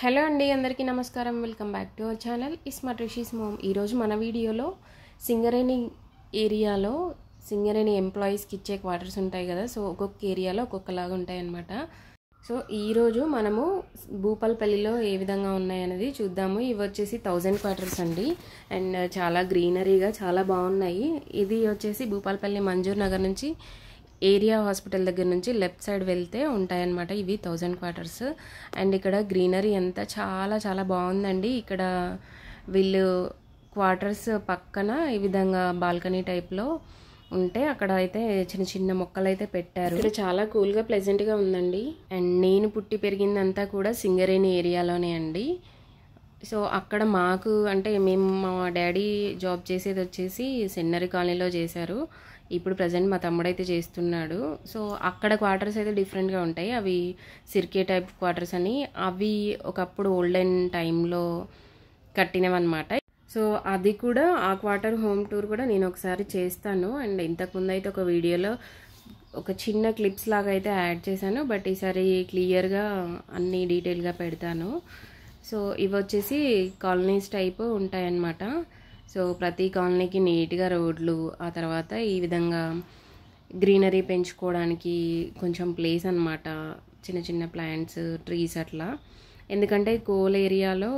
Hello అండి, అందరికీ నమస్కారం. Welcome back to our channel smart Rishi's mom. ఈరోజు మన వీడియోలో సింగరేణి ఏరియాలో సింగరేణి ఎంప్లాయీస్కి ఇచ్చే క్వార్టర్స్ ఉంటాయి కదా. సో ఒక్కొక్క ఏరియాలో ఒక్కొక్కలాగా ఉంటాయి అన్నమాట. సో ఈరోజు మనము భూపాలపల్లిలో ఏ విధంగా ఉన్నాయనేది చూద్దాము. ఇవి వచ్చేసి 1000 క్వార్టర్స్ అండి. అండ్ చాలా గ్రీనరీగా చాలా బాగున్నాయి. ఇది వచ్చేసి భూపాలపల్లి మంజూర్ నగర్ నుంచి ఏరియా హాస్పిటల్ దగ్గర నుంచి లెఫ్ట్ సైడ్ వెళ్తే ఉంటాయన్నమాట. ఇవి 1000 క్వార్టర్స్. అండ్ ఇక్కడ గ్రీనరీ అంతా చాలా చాలా బాగుందండి. ఇక్కడ వీళ్ళు క్వార్టర్స్ పక్కన ఈ విధంగా బాల్కనీ టైప్లో ఉంటే అక్కడ అయితే చిన్న చిన్న మొక్కలు అయితే పెట్టారు. ఇక్కడ చాలా కూల్గా ప్లెజెంట్గా ఉందండి. అండ్ నేను పుట్టి పెరిగిందంతా కూడా సింగరేణి ఏరియాలోనే అండి. సో అక్కడ మాకు అంటే మేము మా డాడీ జాబ్ చేసేది వచ్చేసి సెన్నరీ కాలనీలో చేశారు. ఇప్పుడు ప్రజెంట్ మా తమ్ముడైతే చేస్తున్నాడు. సో అక్కడ క్వార్టర్స్ అయితే డిఫరెంట్గా ఉంటాయి. అవి సిర్కే టైప్ క్వార్టర్స్ అని, అవి ఒకప్పుడు ఓల్డెన్ టైంలో కట్టినవన్నమాట. సో అది కూడా ఆ క్వార్టర్ హోమ్ టూర్ కూడా నేను ఒకసారి చేస్తాను. అండ్ ఇంతకుముందు అయితే ఒక వీడియోలో ఒక చిన్న క్లిప్స్ లాగా అయితే యాడ్ చేశాను. బట్ ఈసారి క్లియర్గా అన్ని డీటెయిల్గా పెడతాను. సో ఇవి వచ్చేసి కాలనీస్ టైప్ ఉంటాయన్నమాట. సో ప్రతి కాలనీకి నీట్గా రోడ్లు, ఆ తర్వాత ఈ విధంగా గ్రీనరీ పెంచుకోవడానికి కొంచెం ప్లేస్ అన్నమాట. చిన్న చిన్న ప్లాంట్స్, ట్రీస్ అట్లా. ఎందుకంటే కోల్ ఏరియాలో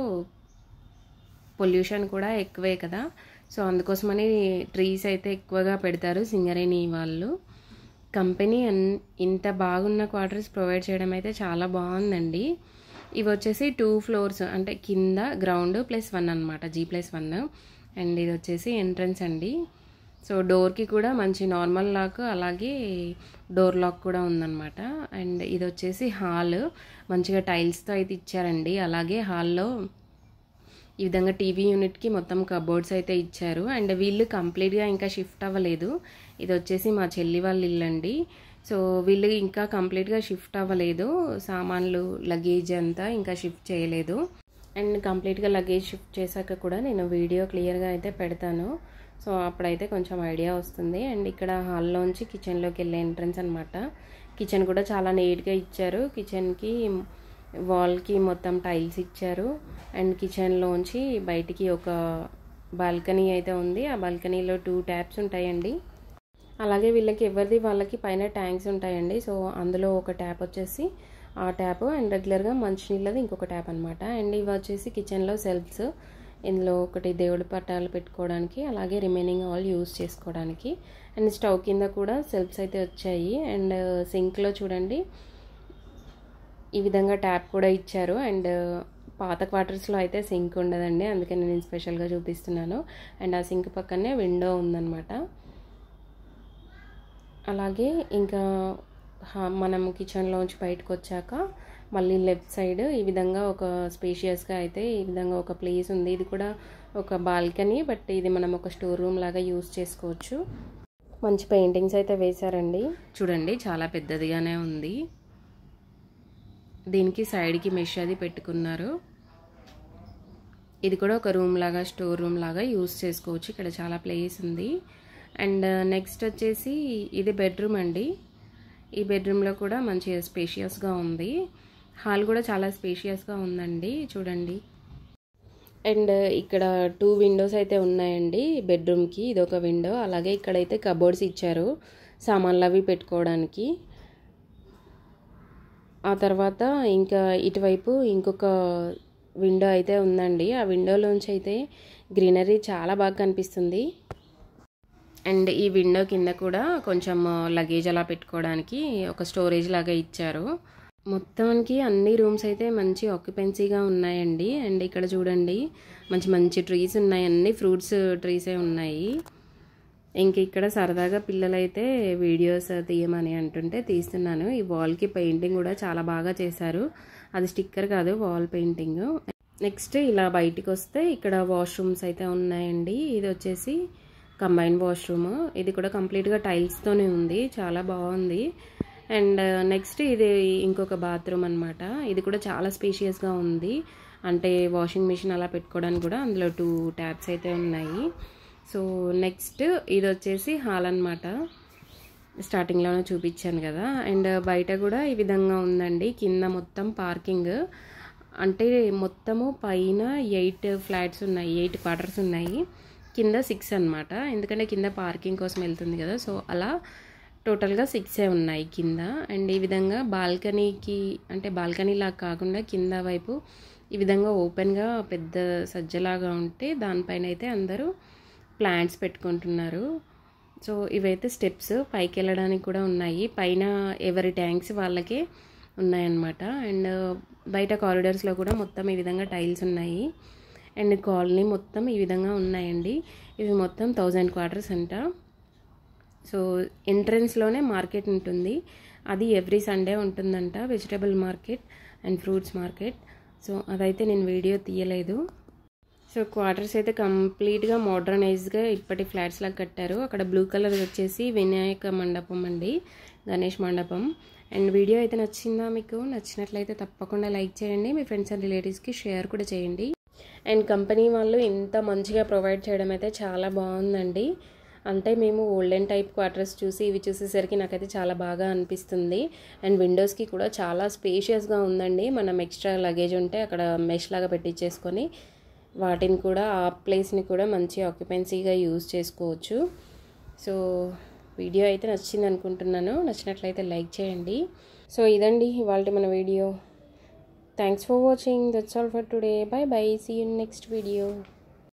పొల్యూషన్ కూడా ఎక్కువే కదా. సో అందుకోసమని ట్రీస్ అయితే ఎక్కువగా పెడతారు సింగరేణి వాళ్ళు. కంపెనీ ఇంత బాగున్న క్వార్టర్స్ ప్రొవైడ్ చేయడం అయితే చాలా బాగుందండి. ఇవి వచ్చేసి 2 ఫ్లోర్స్, అంటే కింద గ్రౌండ్ +1 అనమాట, G+1. అండ్ ఇది వచ్చేసి ఎంట్రన్స్ అండి. సో డోర్కి కూడా మంచి నార్మల్ లాక్, అలాగే డోర్ లాక్ కూడా ఉందన్నమాట. అండ్ ఇది వచ్చేసి హాల్, మంచిగా టైల్స్తో అయితే ఇచ్చారండి. అలాగే హాల్లో ఈ విధంగా టీవీ యూనిట్కి మొత్తం కబోర్డ్స్ అయితే ఇచ్చారు. అండ్ వీళ్ళు కంప్లీట్గా ఇంకా షిఫ్ట్ అవ్వలేదు. ఇది వచ్చేసి మా చెల్లి వాళ్ళ ఇల్లు అండి. సో వీళ్ళు ఇంకా కంప్లీట్గా షిఫ్ట్ అవ్వలేదు. సామాన్లు, లగేజ్ అంతా ఇంకా షిఫ్ట్ చేయలేదు. అండ్ కంప్లీట్గా లగేజ్ షిఫ్ట్ చేశాక కూడా నేను వీడియో క్లియర్గా అయితే పెడతాను. సో అప్పుడైతే కొంచెం ఐడియా వస్తుంది. అండ్ ఇక్కడ హాల్లోంచి కిచెన్లోకి వెళ్ళే ఎంట్రన్స్ అనమాట. కిచెన్ కూడా చాలా నీట్గా ఇచ్చారు. కిచెన్కి వాల్కి మొత్తం టైల్స్ ఇచ్చారు. అండ్ కిచెన్లోంచి బయటికి ఒక బాల్కనీ అయితే ఉంది. ఆ బాల్కనీలో 2 ట్యాప్స్ ఉంటాయండి. అలాగే వీళ్ళకి ఎవరిది వాళ్ళకి పైన ట్యాంక్స్ ఉంటాయండి. సో అందులో ఒక ట్యాప్ వచ్చేసి ఆ ట్యాప్, అండ్ రెగ్యులర్గా మంచినీళ్ళది ఇంకొక ట్యాప్ అనమాట. అండ్ ఇవి వచ్చేసి కిచెన్లో సెల్ఫ్స్. ఇందులో ఒకటి దేవుడి పట్టాలు పెట్టుకోవడానికి, అలాగే రిమైనింగ్ ఆల్ యూజ్ చేసుకోవడానికి. అండ్ స్టవ్ కింద కూడా సెల్ఫ్స్ అయితే వచ్చాయి. అండ్ సింక్లో చూడండి ఈ విధంగా ట్యాప్ కూడా ఇచ్చారు. అండ్ పాత క్వార్టర్స్లో అయితే సింక్ ఉండదండి, అందుకని నేను స్పెషల్గా చూపిస్తున్నాను. అండ్ ఆ సింక్ పక్కనే విండో ఉందన్నమాట. అలాగే ఇంకా మనం కిచెన్లోంచి బయటకు వచ్చాక మళ్ళీ లెఫ్ట్ సైడ్ ఈ విధంగా ఒక స్పేషియస్గా అయితే ఈ విధంగా ఒక ప్లేస్ ఉంది. ఇది కూడా ఒక బాల్కనీ, బట్ ఇది మనం ఒక స్టోర్ రూమ్ లాగా యూజ్ చేసుకోవచ్చు. మంచి పెయింటింగ్స్ అయితే వేశారండి. చూడండి చాలా పెద్దదిగానే ఉంది. దీనికి సైడ్కి మెష్ అది పెట్టుకున్నారు. ఇది కూడా ఒక రూమ్ లాగా, స్టోర్ రూమ్ లాగా యూజ్ చేసుకోవచ్చు. ఇక్కడ చాలా ప్లేస్ ఉంది. అండ్ నెక్స్ట్ వచ్చేసి ఇది బెడ్రూమ్ అండి. ఈ బెడ్రూమ్లో కూడా మంచి స్పేషియస్గా ఉంది. హాల్ కూడా చాలా స్పేషియస్గా ఉందండి, చూడండి. అండ్ ఇక్కడ 2 విండోస్ అయితే ఉన్నాయండి బెడ్రూమ్కి. ఇది ఒక విండో. అలాగే ఇక్కడైతే కబోర్డ్స్ ఇచ్చారు సామాన్లు అవి పెట్టుకోవడానికి. ఆ తర్వాత ఇంకా ఇటువైపు ఇంకొక విండో అయితే ఉందండి. ఆ విండోలోంచి అయితే గ్రీనరీ చాలా బాగా కనిపిస్తుంది. అండ్ ఈ విండో కింద కూడా కొంచెం లగేజ్ అలా పెట్టుకోవడానికి ఒక స్టోరేజ్ లాగా ఇచ్చారు. మొత్తానికి అన్ని రూమ్స్ అయితే మంచి ఆక్యుపెన్సీగా ఉన్నాయండి. అండ్ ఇక్కడ చూడండి మంచి మంచి ట్రీస్ ఉన్నాయి, అన్ని ఫ్రూట్స్ ట్రీసే ఉన్నాయి. ఇంక ఇక్కడ సరదాగా పిల్లలైతే వీడియోస్ తీయమని అంటుంటే తీస్తున్నాను. ఈ వాల్కి పెయింటింగ్ కూడా చాలా బాగా చేశారు. అది స్టిక్కర్ కాదు, వాల్ పెయింటింగ్. నెక్స్ట్ ఇలా బయటికి వస్తే ఇక్కడ వాష్రూమ్స్ అయితే ఉన్నాయండి. ఇది వచ్చేసి కంబైన్ వాష్రూమ్. ఇది కూడా కంప్లీట్గా టైల్స్తోనే ఉంది, చాలా బాగుంది. అండ్ నెక్స్ట్ ఇది ఇంకొక బాత్రూమ్ అనమాట. ఇది కూడా చాలా స్పేషియస్గా ఉంది. అంటే వాషింగ్ మిషన్ అలా పెట్టుకోవడానికి కూడా అందులో 2 ట్యాప్స్ అయితే ఉన్నాయి. సో నెక్స్ట్ ఇది వచ్చేసి హాల్ అనమాట. స్టార్టింగ్లోనే చూపించాను కదా. అండ్ బయట కూడా ఈ విధంగా ఉందండి. కింద మొత్తం పార్కింగ్, అంటే మొత్తము పైన 8 ఫ్లాట్స్ ఉన్నాయి, 8 క్వార్టర్స్ ఉన్నాయి, కింద 6 అనమాట. ఎందుకంటే కింద పార్కింగ్ కోసం వెళ్తుంది కదా, సో అలా టోటల్గా 6 ఉన్నాయి కింద. అండ్ ఈ విధంగా బాల్కనీకి, అంటే బాల్కనీ లాగా కాకుండా కింద వైపు ఈ విధంగా ఓపెన్గా పెద్ద సజ్జలాగా ఉంటే దానిపైన అయితే అందరూ ప్లాంట్స్ పెట్టుకుంటున్నారు. సో ఇవైతే స్టెప్స్ పైకి వెళ్ళడానికి కూడా ఉన్నాయి. పైన ఎవరి ట్యాంక్స్ వాళ్ళకే ఉన్నాయన్నమాట. అండ్ బయట కారిడార్స్లో కూడా మొత్తం ఈ విధంగా టైల్స్ ఉన్నాయి. అండ్ కాలనీ మొత్తం ఈ విధంగా ఉన్నాయండి. ఇవి మొత్తం 1000 క్వార్టర్స్ అంట. సో ఎంట్రన్స్లోనే మార్కెట్ ఉంటుంది, అది ఎవ్రీ సండే ఉంటుందంట, vegetable market and fruits market. So అదైతే నేను వీడియో తీయలేదు. సో క్వార్టర్స్ అయితే కంప్లీట్గా మోడర్నైజ్గా ఇప్పటి ఫ్లాట్స్ లాగా కట్టారు. అక్కడ బ్లూ కలర్ వచ్చేసి వినాయక మండపం అండి, గణేష్ మండపం. అండ్ వీడియో అయితే నచ్చిందా మీకు? నచ్చినట్లయితే తప్పకుండా లైక్ చేయండి, మీ ఫ్రెండ్స్ అండ్ రిలేటివ్స్కి షేర్ కూడా చేయండి. అండ్ కంపెనీ వాళ్ళు ఇంత మంచిగా ప్రొవైడ్ చేయడం అయితే చాలా బాగుందండి. అంటే మేము ఓల్డెన్ టైప్ క్వార్టర్స్ చూసి ఇవి చూసేసరికి నాకైతే చాలా బాగా అనిపిస్తుంది. అండ్ విండోస్కి కూడా చాలా స్పేషియస్గా ఉందండి. మనం ఎక్స్ట్రా లగేజ్ ఉంటే అక్కడ మెష్ లాగా పెట్టించేసుకొని వాటిని కూడా, ఆ ప్లేస్ని కూడా మంచి ఆక్యుపెన్సీగా యూజ్ చేసుకోవచ్చు. సో వీడియో అయితే నచ్చింది అనుకుంటున్నాను. నచ్చినట్లయితే లైక్ చేయండి. సో ఇదండి ఇవాళ మన వీడియో. Thanks for watching. That's all for today. Bye bye. See you next video.